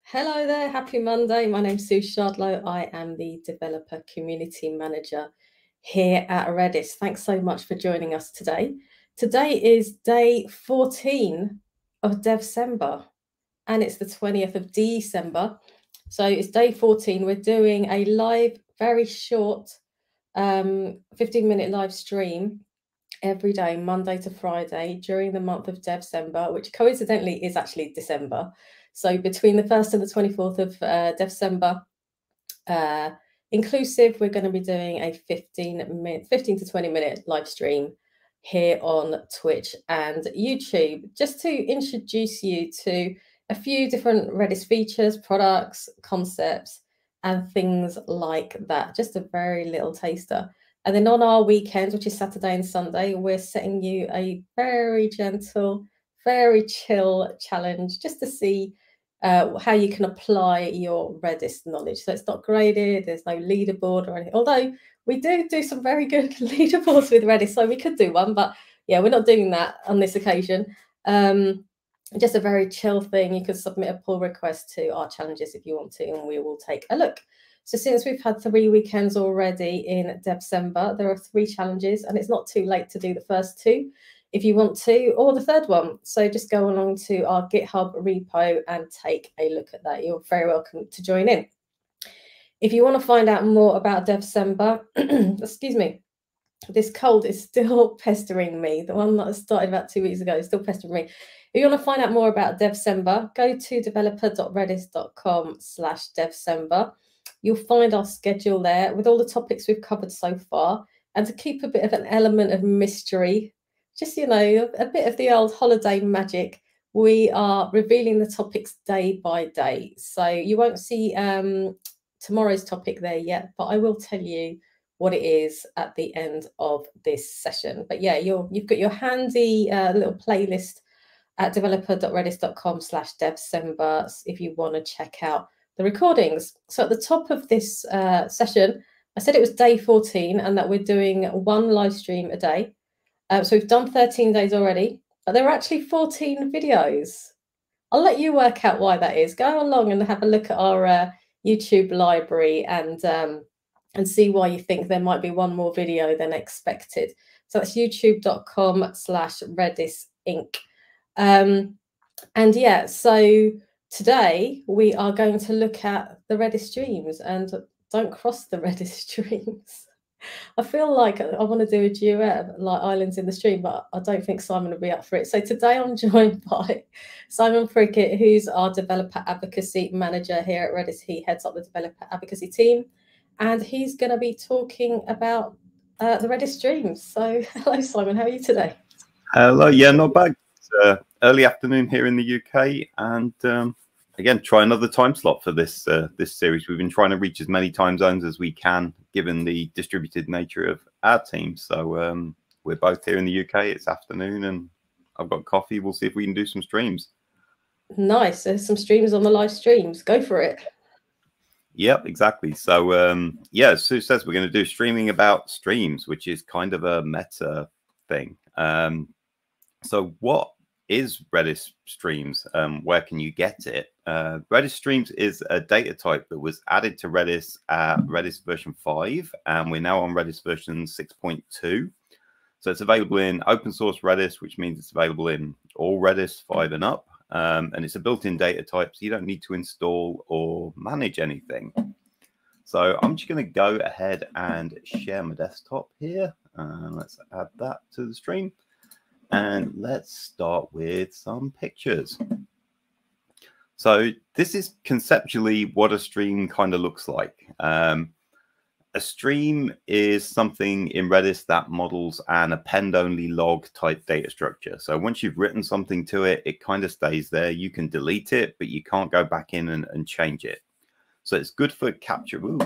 Hello there, happy Monday. My name's Suze Shardlow. I am the Developer Community Manager here at Redis. Thanks so much for joining us today. Today is day 14 of DEVcember, and it's the 20th of December. So it's day 14. We're doing a live, very short 15-minute live stream every day, Monday to Friday, during the month of DEVcember, which coincidentally is actually December. So between the 1st and the 24th of DEVcember, inclusive, we're going to be doing a 15 to 20-minute live stream here on Twitch and YouTube, just to introduce you to a few different Redis features, products, concepts, and things like that. Just a very little taster. And then on our weekends, which is Saturday and Sunday, we're setting you a very gentle, very chill challenge just to see how you can apply your Redis knowledge. So it's not graded, there's no leaderboard or anything. Although we do some very good leaderboards with Redis, so we could do one. But yeah, we're not doing that on this occasion. Just a very chill thing. You can submit a pull request to our challenges if you want to, and we will take a look. So since we've had 3 weekends already in DEVcember, there are 3 challenges, and it's not too late to do the first 2 if you want to, or the 3rd one. So just go along to our GitHub repo and take a look at that. You're very welcome to join in. If you want to find out more about DEVcember, excuse me, this cold is still pestering me. The one that started about 2 weeks ago is still pestering me. If you want to find out more about DEVcember, go to developer.redis.com/DEVcember. You'll find our schedule there with all the topics we've covered so far. And to keep a bit of an element of mystery, just, you know, a bit of the old holiday magic, we are revealing the topics day by day. So you won't see tomorrow's topic there yet, but I will tell you what it is at the end of this session. But yeah, you've got your handy little playlist at developer.redis.com/DEVcember if you want to check out the recordings. So at the top of this session, I said it was day 14 and that we're doing 1 live stream a day. So we've done 13 days already, but there are actually 14 videos. I'll let you work out why that is. Go along and have a look at our YouTube library and see why you think there might be 1 more video than expected. So that's youtube.com/RedisInc. And yeah, so today we are going to look at the Redis streams, and don't cross the Redis streams. I feel like I want to do a duet like Islands in the Stream, but I don't think Simon will be up for it. So today I'm joined by Simon Prickett, who's our Developer Advocacy Manager here at Redis. He heads up the Developer Advocacy team, and he's going to be talking about the Redis streams. So hello, Simon. How are you today? Hello. Yeah, not bad. It's early afternoon here in the UK, and again, try another time slot for this this series. We've been trying to reach as many time zones as we can, given the distributed nature of our team. So we're both here in the UK. It's afternoon, and I've got coffee. We'll see if we can do some streams. Nice. There's some streams on the live streams. Go for it. Yep, exactly. So yeah, as Sue says, we're going to do streaming about streams, which is kind of a meta thing. So what is Redis Streams? Where can you get it? Redis Streams is a data type that was added to Redis at Redis version 5, and we're now on Redis version 6.2. So it's available in open source Redis, which means it's available in all Redis 5 and up. And it's a built-in data type, so you don't need to install or manage anything. So I'm just going to go ahead and share my desktop here. Let's add that to the stream. And let's start with some pictures. So this is conceptually what a stream kind of looks like. A stream is something in Redis that models an append-only log type data structure. So once you've written something to it, it kind of stays there. You can delete it, but you can't go back in and change it. So it's good for capture. Ooh.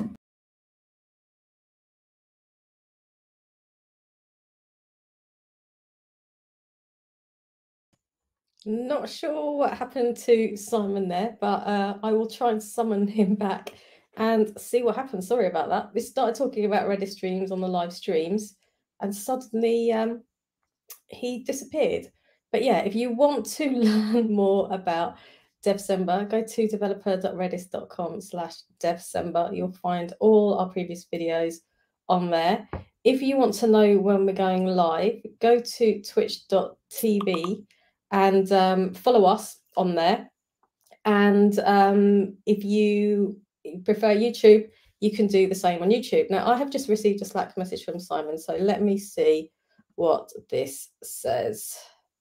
Not sure what happened to Simon there, but I will try and summon him back and see what happens. Sorry about that. We started talking about Redis streams on the live streams, and suddenly he disappeared. But yeah, if you want to learn more about DEVcember, go to developer.redis.com/DEVcember. You'll find all our previous videos on there. If you want to know when we're going live, go to twitch.tv and follow us on there. And if you prefer YouTube, you can do the same on YouTube. Now, I have just received a Slack message from Simon, so let me see what this says.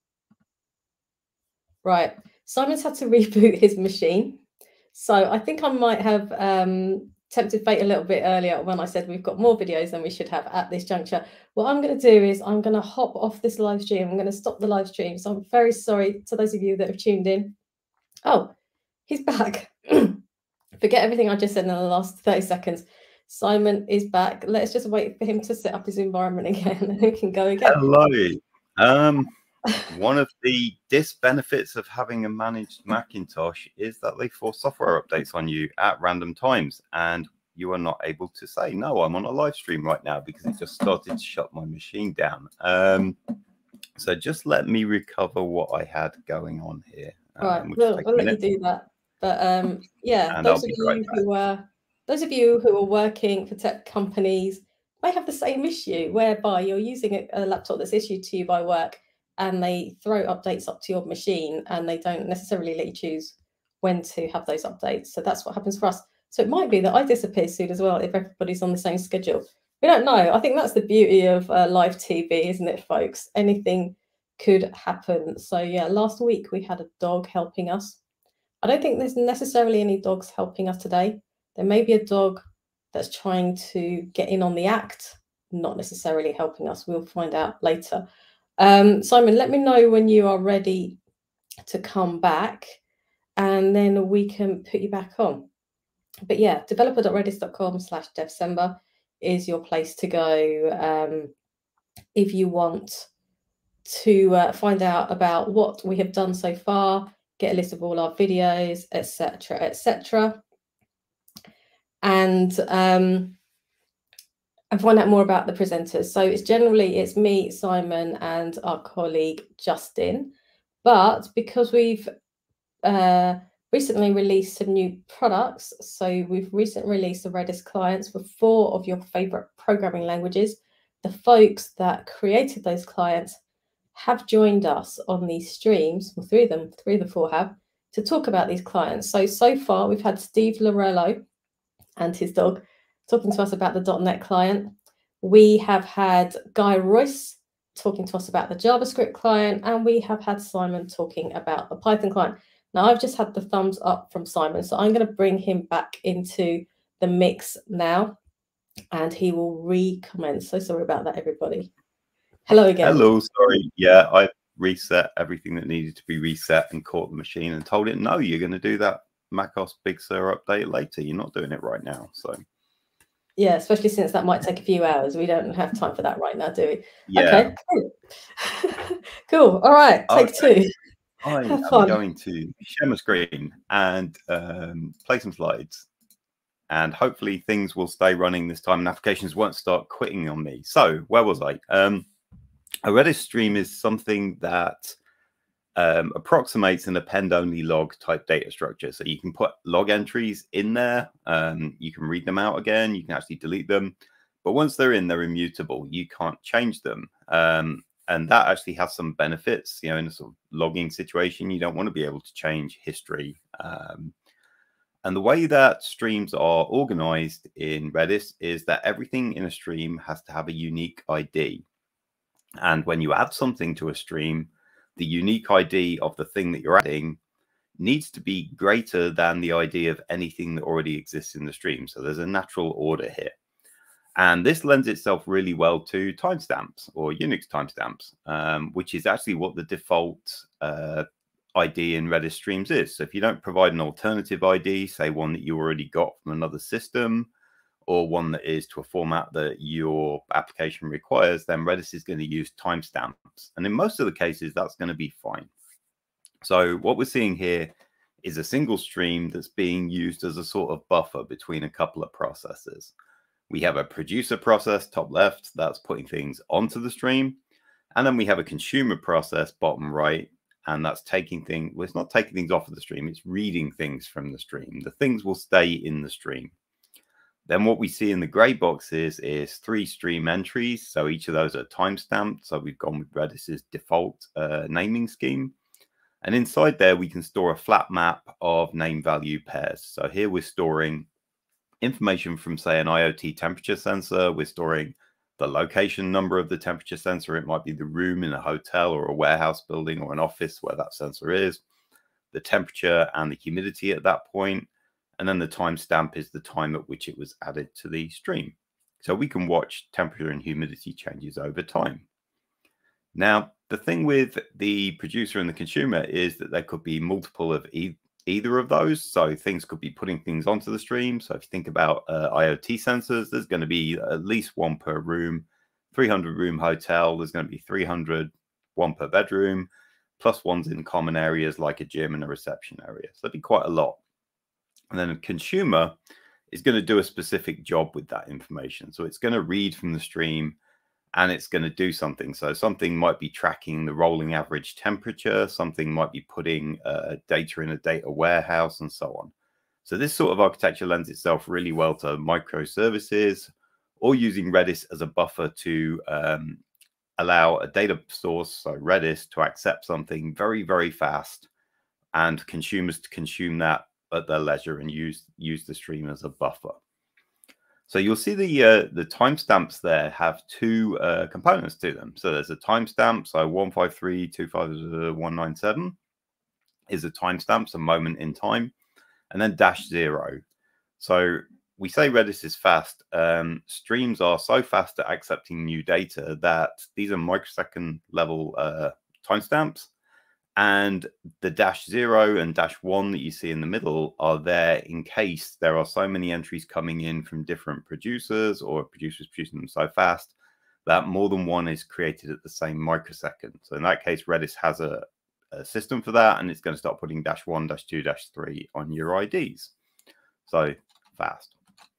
Right, Simon's had to reboot his machine. So I think I might have tempted fate a little bit earlier when I said we've got more videos than we should have at this juncture. What I'm going to do is I'm going to hop off this live stream. I'm going to stop the live stream. So I'm very sorry to those of you that have tuned in. Oh, he's back. Forget everything I just said in the last 30 seconds. Simon is back. Let's just wait for him to set up his environment again and we can go again. Hello. One of the disbenefits of having a managed Macintosh is that they force software updates on you at random times, and you are not able to say, no, I'm on a live stream right now, because it just started to shut my machine down. So just let me recover what I had going on here. Right, we'll let you do that. But yeah, and those of you who are working for tech companies may have the same issue, whereby you're using a laptop that's issued to you by work and they throw updates up to your machine and they don't necessarily let you choose when to have those updates. So that's what happens for us. So it might be that I disappear soon as well if everybody's on the same schedule. We don't know. I think that's the beauty of live TV, isn't it, folks? Anything could happen. So yeah, last week we had a dog helping us. I don't think there's necessarily any dogs helping us today. There may be a dog that's trying to get in on the act, not necessarily helping us. We'll find out later. Simon, let me know when you are ready to come back and then we can put you back on. But yeah, developer.redis.com/DEVcember is your place to go if you want to find out about what we have done so far, get a list of all our videos, etc., etc., and find out more about the presenters. So it's me, Simon, and our colleague Justin. But because we've recently released some new products, so we've recently released the Redis clients for 4 of your favorite programming languages. The folks that created those clients have joined us on these streams, well, 3 of the 4 have, to talk about these clients. So far we've had Steve Lorello and his dog talking to us about the .NET client. We have had Guy Royce talking to us about the JavaScript client, and we have had Simon talking about the Python client. Now, I've just had the thumbs up from Simon, so I'm going to bring him back into the mix now, and he will recommence. So sorry about that, everybody. Hello again. Hello, sorry. Yeah, I reset everything that needed to be reset and caught the machine and told it, no, you're going to do that macOS Big Sur update later. You're not doing it right now. So yeah, especially since that might take a few hours. We don't have time for that right now, do we? Yeah. Okay, cool. Cool. All right, take 2. I am going to share my screen and play some slides. And hopefully things will stay running this time and applications won't start quitting on me. So where was I? A Redis stream is something that approximates an append-only log type data structure. So you can put log entries in there. You can read them out again. You can actually delete them. But once they're in, they're immutable. You can't change them. And that actually has some benefits. You know, in a sort of logging situation, you don't want to be able to change history. And the way that streams are organized in Redis is that everything in a stream has to have a unique ID. And when you add something to a stream, the unique ID of the thing that you're adding needs to be greater than the ID of anything that already exists in the stream. So there's a natural order here. And this lends itself really well to timestamps or Unix timestamps, which is actually what the default ID in Redis streams is. So if you don't provide an alternative ID, say one that you already got from another system, or one that is to a format that your application requires, then Redis is going to use timestamps. And in most of the cases, that's going to be fine. So what we're seeing here is a single stream that's being used as a sort of buffer between a couple of processes. We have a producer process, top left, that's putting things onto the stream. And then we have a consumer process, bottom right, and that's taking things, well, it's not taking things off of the stream, it's reading things from the stream. The things will stay in the stream. Then what we see in the gray boxes is 3 stream entries. So each of those are timestamped. So we've gone with Redis's default naming scheme. And inside there, we can store a flat map of name value pairs. So here we're storing information from, say, an IoT temperature sensor. We're storing the location number of the temperature sensor. It might be the room in a hotel or a warehouse building or an office where that sensor is, the temperature and the humidity at that point. And then the timestamp is the time at which it was added to the stream. So we can watch temperature and humidity changes over time. Now, the thing with the producer and the consumer is that there could be multiple of either of those. So things could be putting things onto the stream. So if you think about IoT sensors, there's going to be at least one per room, 300 room hotel. There's going to be 300, one per bedroom, plus ones in common areas like a gym and a reception area. So that'd be quite a lot. And then a consumer is going to do a specific job with that information. So it's going to read from the stream and it's going to do something. So something might be tracking the rolling average temperature. Something might be putting data in a data warehouse and so on. So this sort of architecture lends itself really well to microservices or using Redis as a buffer to allow a data source, so Redis, to accept something very, very fast and consumers to consume that at their leisure and use the stream as a buffer. So you'll see the timestamps there have 2 components to them. So there's a timestamp, so 153.25197 is a timestamp, so moment in time, and then -0. So we say Redis is fast. Streams are so fast at accepting new data that these are microsecond level timestamps. And the -0 and -1 that you see in the middle are there in case there are so many entries coming in from different producers or producers producing them so fast that more than one is created at the same microsecond. So in that case, Redis has a system for that, and it's going to start putting -1, -2, -3 on your IDs. So fast.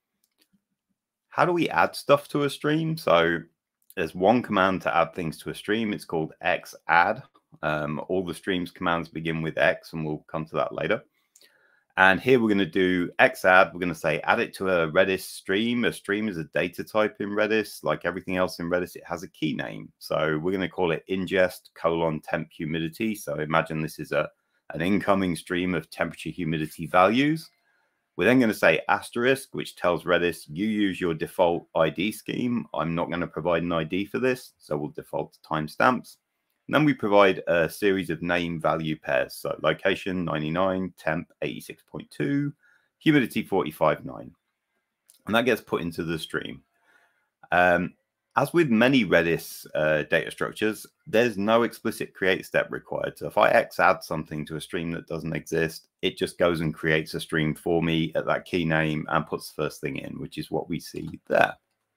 How do we add stuff to a stream? So there's one command to add things to a stream. It's called xadd. All the streams commands begin with X, and we'll come to that later. And here we're going to do xadd. We're going to say add it to a Redis stream. A stream is a data type in Redis. Like everything else in Redis, it has a key name. So we're going to call it ingest:temp humidity. So imagine this is an incoming stream of temperature humidity values. We're then going to say asterisk, which tells Redis, you use your default ID scheme. I'm not going to provide an ID for this, so we'll default to timestamps. And then we provide a series of name value pairs. So location 99, temp 86.2, humidity 45.9. And that gets put into the stream. As with many Redis data structures, there's no explicit create step required. So if I xadd something to a stream that doesn't exist, it just goes and creates a stream for me at that key name and puts the first thing in, which is what we see there.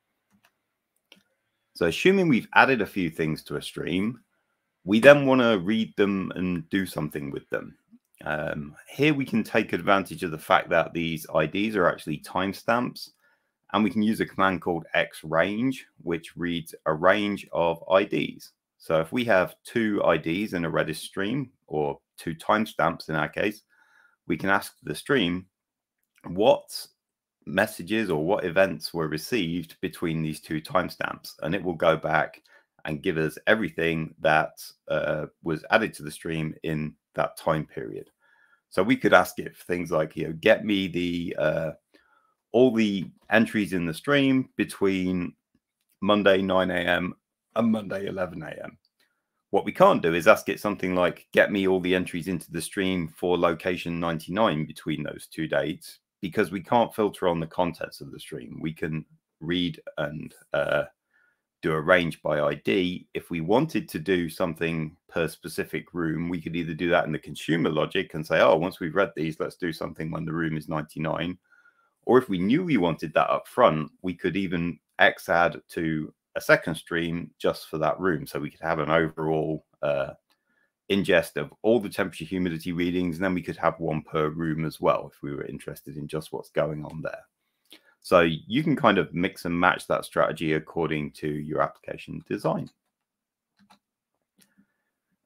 So assuming we've added a few things to a stream, we then want to read them and do something with them. Here we can take advantage of the fact that these IDs are actually timestamps, and we can use a command called xrange, which reads a range of IDs. So if we have 2 IDs in a Redis stream, or 2 timestamps in our case, we can ask the stream what messages or what events were received between these 2 timestamps, and it will go back and give us everything that was added to the stream in that time period. So we could ask it things like, get me the all the entries in the stream between Monday 9 a.m. and Monday 11 a.m. What we can't do is ask it something like, get me all the entries into the stream for location 99 between those 2 dates, because we can't filter on the contents of the stream. We can read and do a range by ID. If we wanted to do something per specific room, we could either do that in the consumer logic and say, oh, once we've read these, let's do something when the room is 99. Or if we knew we wanted that up front, we could even xadd to a second stream just for that room. So we could have an overall ingest of all the temperature humidity readings, and then we could have one per room as well if we were interested in just what's going on there. So you can kind of mix and match that strategy according to your application design.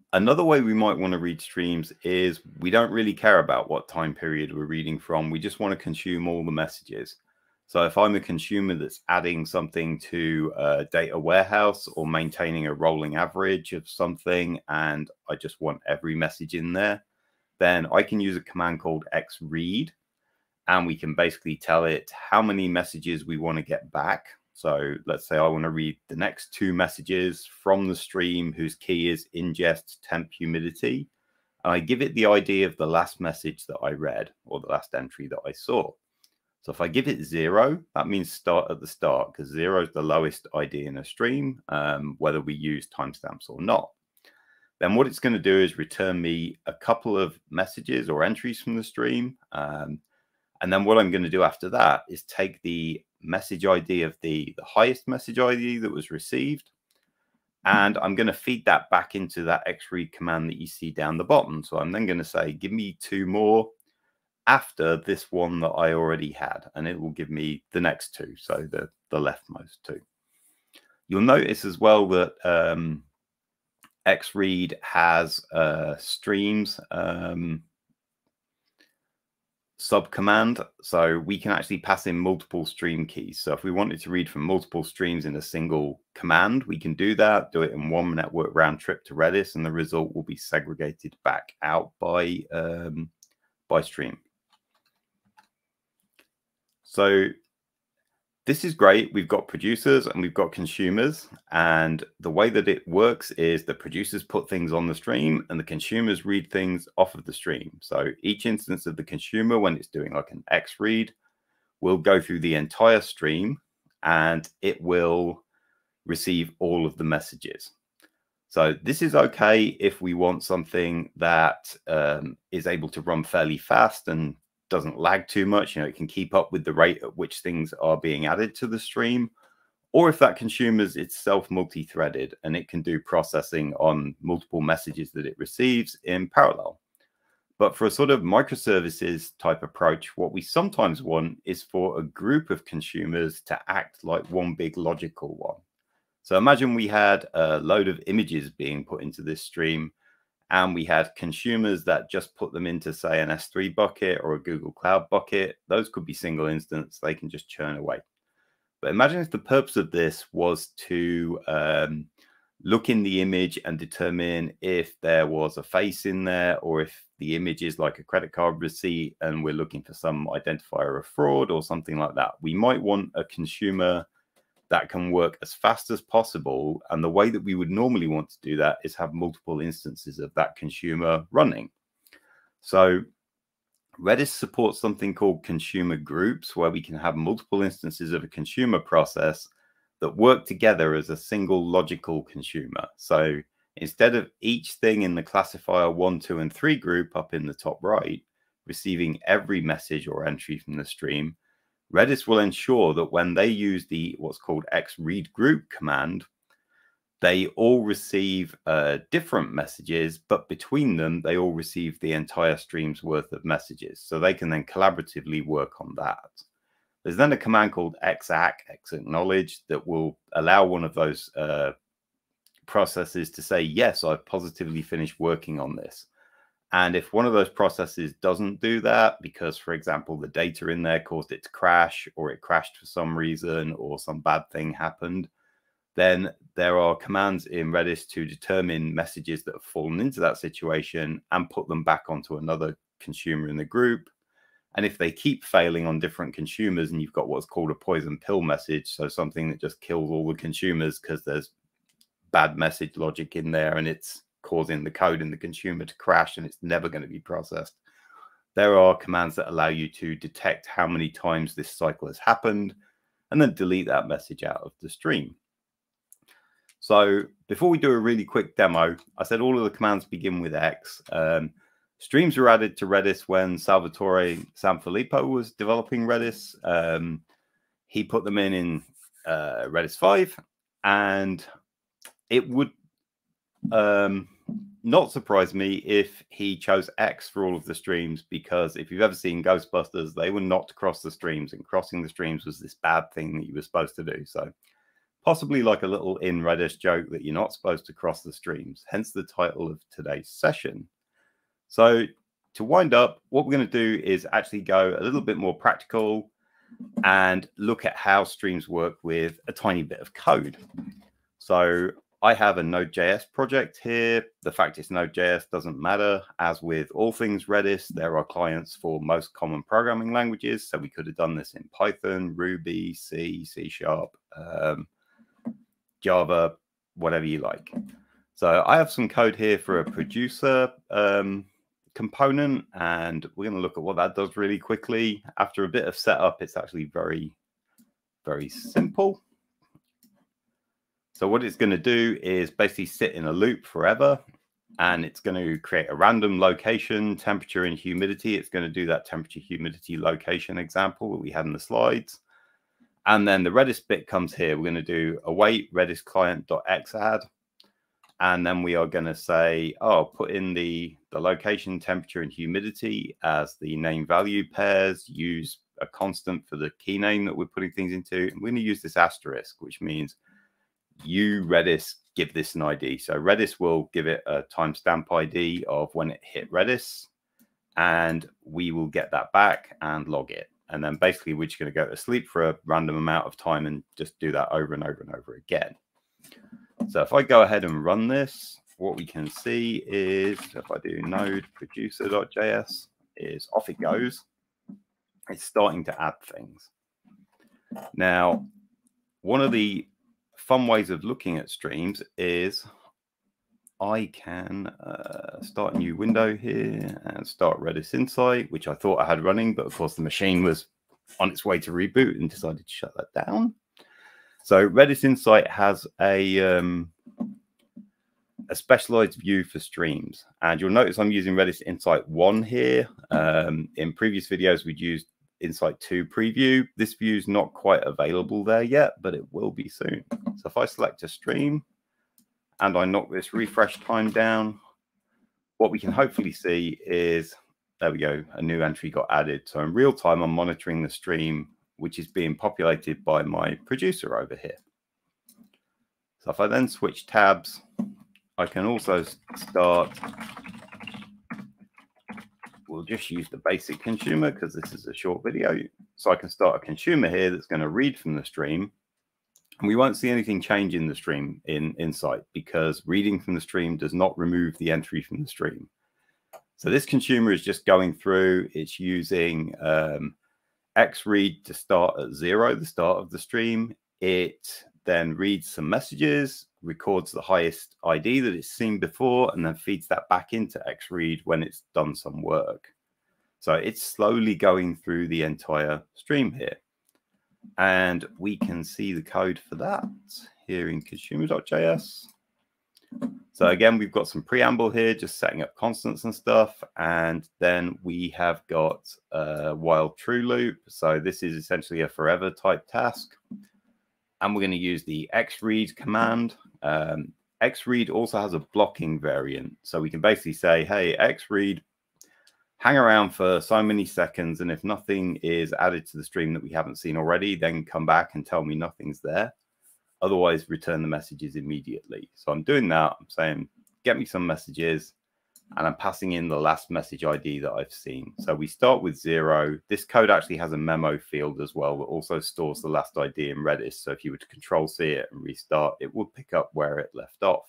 Another way we might want to read streams is we don't really care about what time period we're reading from. We just want to consume all the messages. So if I'm a consumer that's adding something to a data warehouse or maintaining a rolling average of something, and I just want every message in there, then I can use a command called xread, and we can basically tell it how many messages we want to get back. So let's say I want to read the next 2 messages from the stream whose key is ingest temp humidity. And I give it the ID of the last message that I read, or the last entry that I saw. So if I give it 0, that means start at the start, because 0 is the lowest ID in a stream, whether we use timestamps or not. Then what it's going to do is return me a couple of messages or entries from the stream. And then what I'm going to do after that is take the message ID of the highest message ID that was received, and I'm going to feed that back into that xread command that you see down the bottom. So I'm then going to say, give me 2 more after this one that I already had, and it will give me the next 2, so the leftmost 2. You'll notice as well that xread has streams subcommand, so we can actually pass in multiple stream keys. So if we wanted to read from multiple streams in a single command, we can do that, do it in one network round trip to Redis, and the result will be segregated back out by stream. So this is great. We've got producers and we've got consumers, and the way that it works is the producers put things on the stream and the consumers read things off of the stream. So each instance of the consumer, when it's doing like an xread, will go through the entire stream and it will receive all of the messages. So this is okay if we want something that is able to run fairly fast and doesn't lag too much. You know, it can keep up with the rate at which things are being added to the stream, or if that consumer's itself multi-threaded and it can do processing on multiple messages that it receives in parallel. But for a sort of microservices type approach, what we sometimes want is for a group of consumers to act like one big logical one. So imagine we had a load of images being put into this stream, and we had consumers that just put them into, say, an S3 bucket or a Google Cloud bucket. Those could be single instance. They can just churn away. But imagine if the purpose of this was to look in the image and determine if there was a face in there, or if the image is like a credit card receipt and we're looking for some identifier of fraud or something like that. We might want a consumer that can work as fast as possible. And the way that we would normally want to do that is have multiple instances of that consumer running. So Redis supports something called consumer groups, where we can have multiple instances of a consumer process that work together as a single logical consumer. So instead of each thing in the classifier 1, 2, and 3 group up in the top right, receiving every message or entry from the stream, Redis will ensure that when they use the what's called xread group command, they all receive different messages, but between them, they all receive the entire stream's worth of messages. So they can then collaboratively work on that. There's then a command called xacknowledge that will allow one of those processes to say, yes, I've positively finished working on this. And if one of those processes doesn't do that, because, for example, the data in there caused it to crash, or it crashed for some reason, or some bad thing happened, then there are commands in Redis to determine messages that have fallen into that situation and put them back onto another consumer in the group. And if they keep failing on different consumers, and you've got what's called a poison pill message, so something that just kills all the consumers because there's bad message logic in there and it's causing the code in the consumer to crash and it's never going to be processed, there are commands that allow you to detect how many times this cycle has happened and then delete that message out of the stream. So before we do a really quick demo, I said all of the commands begin with X. Streams were added to Redis when Salvatore Sanfilippo was developing Redis. He put them in Redis 5, and it would not surprise me if he chose X for all of the streams, because if you've ever seen Ghostbusters, they were not to cross the streams, and crossing the streams was this bad thing that you were supposed to do. So possibly like a little in Redis joke that you're not supposed to cross the streams, hence the title of today's session. So to wind up, what we're going to do is actually go a little bit more practical and look at how streams work with a tiny bit of code. So I have a Node.js project here. The fact it's Node.js doesn't matter. As with all things Redis, there are clients for most common programming languages. So we could have done this in Python, Ruby, C, C#, Java, whatever you like. So I have some code here for a producer component, and we're going to look at what that does really quickly. After a bit of setup, it's actually very, very simple. So what it's going to do is basically sit in a loop forever, and it's going to create a random location, temperature, and humidity. It's going to do that temperature, humidity, location example that we had in the slides. And then the Redis bit comes here. We're going to do await Redis client.xadd. And then we are going to say, oh, put in the location, temperature, and humidity as the name value pairs. Use a constant for the key name that we're putting things into. And we're going to use this asterisk, which means you, Redis, give this an ID. So Redis will give it a timestamp ID of when it hit Redis, and we will get that back and log it. And then basically we're just going to go to sleep for a random amount of time and just do that over and over and over again. So if I go ahead and run this, what we can see is if I do node producer.js is off it goes. It's starting to add things. Now, one of the fun ways of looking at streams is I can start a new window here and start Redis Insight, which I thought I had running, but of course the machine was on its way to reboot and decided to shut that down. So Redis Insight has a specialized view for streams, and you'll notice I'm using Redis Insight 1 here. In previous videos, we'd used Insight 2 preview. This view is not quite available there yet, but it will be soon. So if I select a stream and I knock this refresh time down, what we can hopefully see is, there we go, a new entry got added. So in real time, I'm monitoring the stream, which is being populated by my producer over here. So if I then switch tabs, I can also start, we'll just use the basic consumer because this is a short video. So I can start a consumer here that's going to read from the stream. And we won't see anything change in the stream in Insight because reading from the stream does not remove the entry from the stream. So this consumer is just going through, it's using xread to start at 0, the start of the stream. It then reads some messages, records the highest ID that it's seen before, and then feeds that back into xread when it's done some work. So it's slowly going through the entire stream here. And we can see the code for that here in consumer.js. So again, we've got some preamble here, just setting up constants and stuff. And then we have got a while true loop. So this is essentially a forever type task. And we're going to use the xread command. Xread also has a blocking variant. So we can basically say, hey, xread, hang around for so many seconds. And if nothing is added to the stream that we haven't seen already, then come back and tell me nothing's there. Otherwise, return the messages immediately. So I'm doing that. I'm saying, get me some messages. And I'm passing in the last message ID that I've seen. So we start with 0. This code actually has a memo field as well that also stores the last ID in Redis. So if you were to Control-C it and restart, it will pick up where it left off.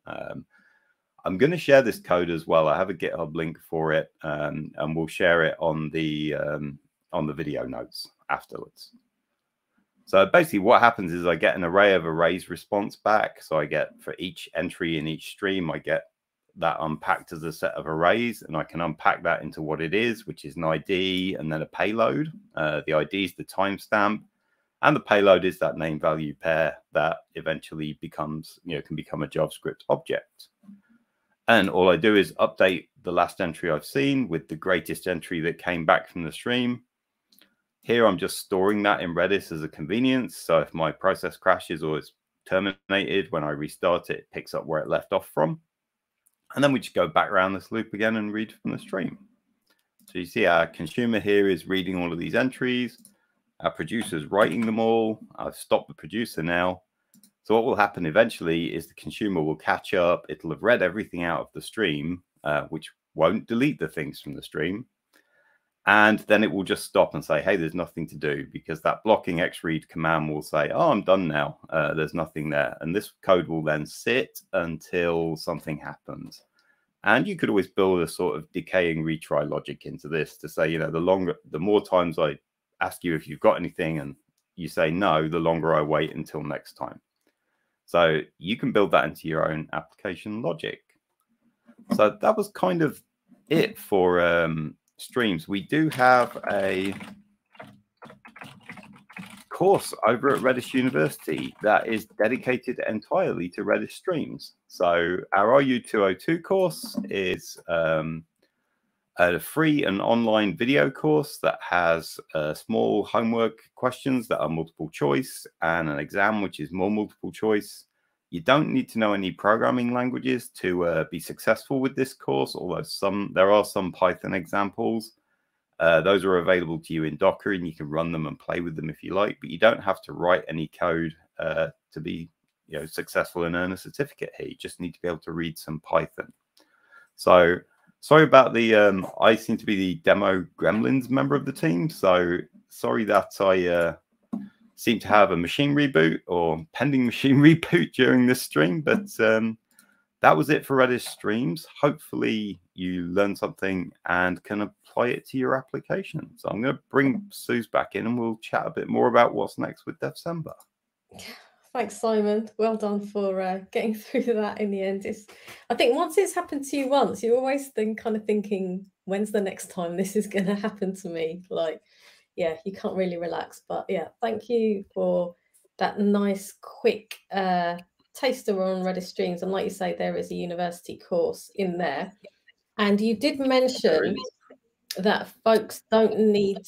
I'm going to share this code as well. I have a GitHub link for it, and we'll share it on the video notes afterwards. So basically what happens is I get an array of arrays response back. So I get for each entry in each stream, I get that unpacked as a set of arrays, and I can unpack that into what it is, which is an ID and then a payload. The ID is the timestamp, and the payload is that name value pair that eventually becomes, can become a JavaScript object. And all I do is update the last entry I've seen with the greatest entry that came back from the stream. Here, I'm just storing that in Redis as a convenience. So if my process crashes or is terminated, when I restart it, it picks up where it left off from. And then we just go back around this loop again and read from the stream. So you see our consumer here is reading all of these entries. Our producer is writing them all. I've stopped the producer now. So what will happen eventually is the consumer will catch up. It'll have read everything out of the stream, which won't delete the things from the stream. And then it will just stop and say, hey, there's nothing to do, because that blocking xread command will say, oh, I'm done now. There's nothing there. And this code will then sit until something happens. And you could always build a sort of decaying retry logic into this to say, you know, the more times I ask you if you've got anything and you say no, the longer I wait until next time. So you can build that into your own application logic. So that was kind of it for streams. We do have a course over at Redis University that is dedicated entirely to Redis Streams. So our RU202 course is a free and online video course that has small homework questions that are multiple choice and an exam which is more multiple choice. You don't need to know any programming languages to be successful with this course, although there are some Python examples. Those are available to you in Docker, and you can run them and play with them if you like, but you don't have to write any code to be successful and earn a certificate here. You just need to be able to read some Python. So sorry about the, I seem to be the demo gremlins member of the team. So sorry that I seem to have a machine reboot or pending machine reboot during this stream, but that was it for Redis Streams. Hopefully you learned something and can apply it to your application. So I'm going to bring Suze back in and we'll chat a bit more about what's next with DEVcember. Thanks, Simon. Well done for getting through that in the end. I think once it's happened to you once, you're always kind of thinking, when's the next time this is going to happen to me? Like, yeah, you can't really relax. But yeah, thank you for that nice, quick taster on Redis Streams. And like you say, there is a university course in there. And you did mention that folks don't need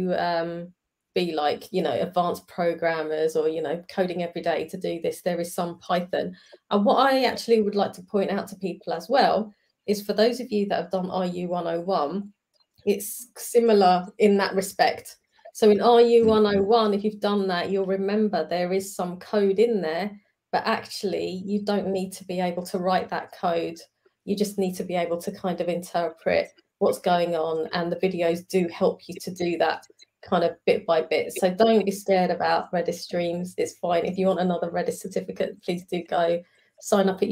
to be like, advanced programmers or, coding every day to do this. There is some Python. And what I actually would like to point out to people as well is for those of you that have done RU101, it's similar in that respect. So in RU101, if you've done that, you'll remember there is some code in there, but actually you don't need to be able to write that code. You just need to be able to kind of interpret what's going on, and the videos do help you to do that kind of bit by bit. So don't be scared about Redis Streams. It's fine. If you want another Redis certificate, please do go sign up at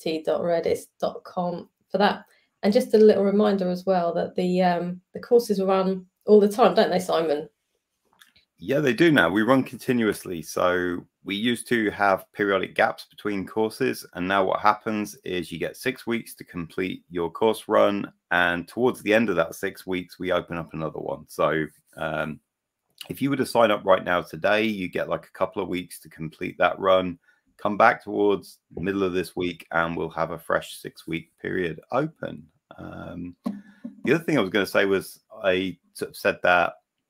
university.redis.com for that. And just a little reminder as well that the courses run all the time, don't they, Simon? Yeah, they do now. We run continuously. So we used to have periodic gaps between courses, and now what happens is you get 6 weeks to complete your course run, and towards the end of that 6 weeks, we open up another one. So if you were to sign up right now today, you get like a couple of weeks to complete that run. Come back towards the middle of this week, and we'll have a fresh 6-week period open. The other thing I was going to say was I sort of said that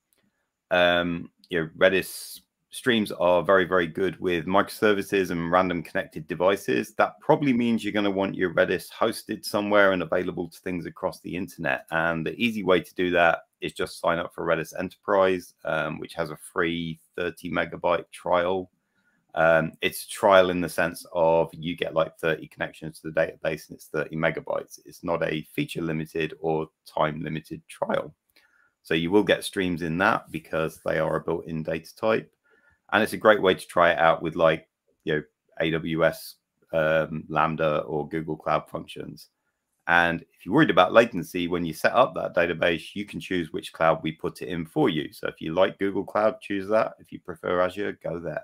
Redis Streams are very, very good with microservices and random connected devices. That probably means you're going to want your Redis hosted somewhere and available to things across the internet. And the easy way to do that is just sign up for Redis Enterprise, which has a free 30 megabyte trial. It's a trial in the sense of you get like 30 connections to the database and it's 30 megabytes. It's not a feature limited or time limited trial. So you will get streams in that because they are a built-in data type. And it's a great way to try it out with like, AWS Lambda or Google Cloud Functions. And if you're worried about latency, when you set up that database, you can choose which cloud we put it in for you. So if you like Google Cloud, choose that. If you prefer Azure, go there.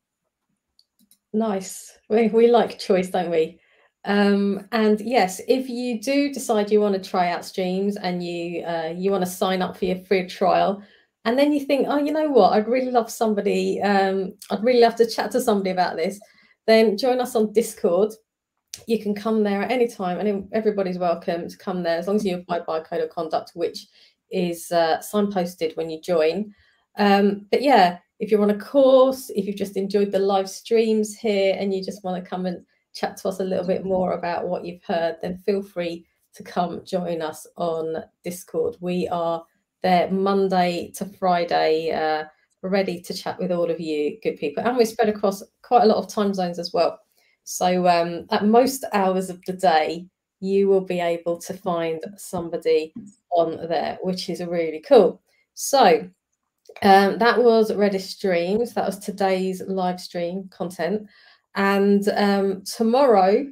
Nice. We like choice, don't we? And yes, if you do decide you want to try out Streams and you want to sign up for your free trial, and then you think, oh, you know what, I'd really love somebody, I'd really love to chat to somebody about this, then join us on Discord. You can come there at any time, and everybody's welcome to come there as long as you abide by a code of conduct, which is signposted when you join. But yeah, if you're on a course, if you've just enjoyed the live streams here and you just want to come and chat to us a little bit more about what you've heard, then feel free to come join us on Discord. We are there Monday to Friday ready to chat with all of you good people. And we're spread across quite a lot of time zones as well. So at most hours of the day, you will be able to find somebody on there, which is really cool. So that was Redis Streams. That was today's live stream content. And tomorrow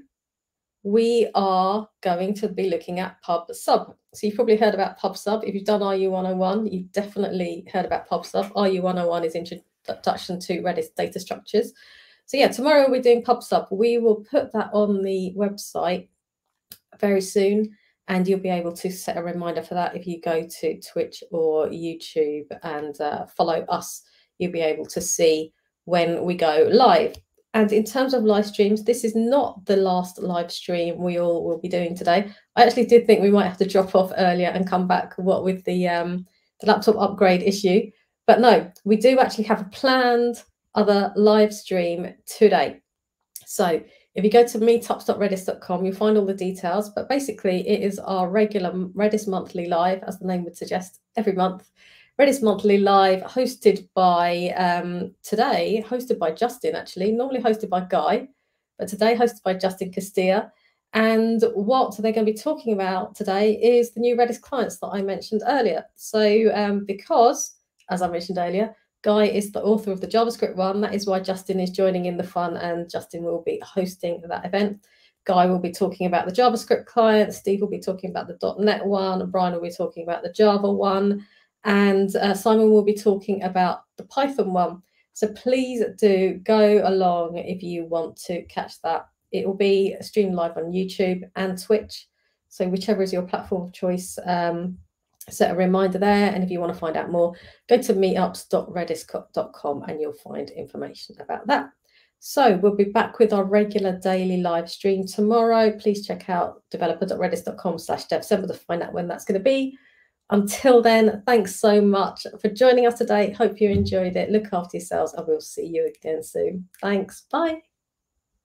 we are going to be looking at PubSub. So you've probably heard about PubSub. If you've done RU 101, you've definitely heard about PubSub. RU 101 is Introduction to Redis Data Structures. So yeah, tomorrow we're doing PubSub. We will put that on the website very soon, and you'll be able to set a reminder for that if you go to Twitch or YouTube and follow us. You'll be able to see when we go live. And in terms of live streams, this is not the last live stream we all will be doing today. I actually did think we might have to drop off earlier and come back, what with the laptop upgrade issue. But no, we do actually have a planned other live stream today. So if you go to meetups.redis.com, you'll find all the details. But basically, it is our regular Redis Monthly Live, as the name would suggest, every month. Redis Monthly Live, hosted by, today, hosted by Justin, actually. Normally hosted by Guy, but today hosted by Justin Castilla. And what they're going to be talking about today is the new Redis clients that I mentioned earlier. So because, as I mentioned earlier, Guy is the author of the JavaScript one. That is why Justin is joining in the fun, and Justin will be hosting that event. Guy will be talking about the JavaScript client. Steve will be talking about the .NET one. And Brian will be talking about the Java one. And Simon will be talking about the Python one. So please do go along if you want to catch that. It will be streamed live on YouTube and Twitch. So whichever is your platform of choice, set a reminder there. And if you want to find out more, go to meetups.redis.com and you'll find information about that. So we'll be back with our regular daily live stream tomorrow. Please check out developer.redis.com/DEVcember to find out when that's going to be. Until then, thanks so much for joining us today. Hope you enjoyed it. Look after yourselves, and we'll see you again soon. Thanks. Bye.